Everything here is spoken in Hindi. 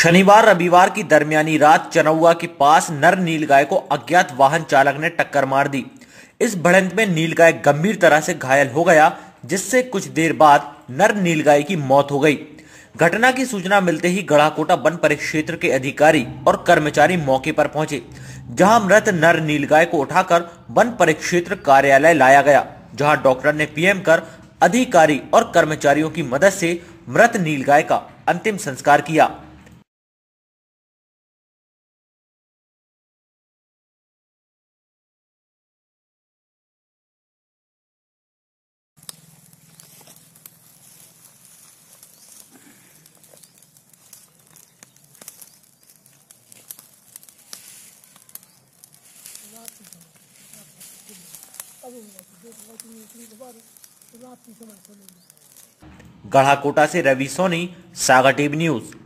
शनिवार रविवार की दरमियानी रात चनौआ के पास नर नीलगाय को अज्ञात वाहन चालक ने टक्कर मार दी। इस भिड़ंत में नीलगाय गंभीर तरह से घायल हो गया, जिससे कुछ देर बाद नर नीलगाय की मौत हो गई। घटना की सूचना मिलते ही गढ़ाकोटा वन परिक्षेत्र के अधिकारी और कर्मचारी मौके पर पहुंचे, जहां मृत नर नीलगाय को उठाकर वन परिक्षेत्र कार्यालय लाया गया, जहां डॉक्टर ने पीएम कर अधिकारी और कर्मचारियों की मदद से मृत नीलगाय का अंतिम संस्कार किया। गढ़ाकोटा से रवि सोनी, सागर टीवी न्यूज।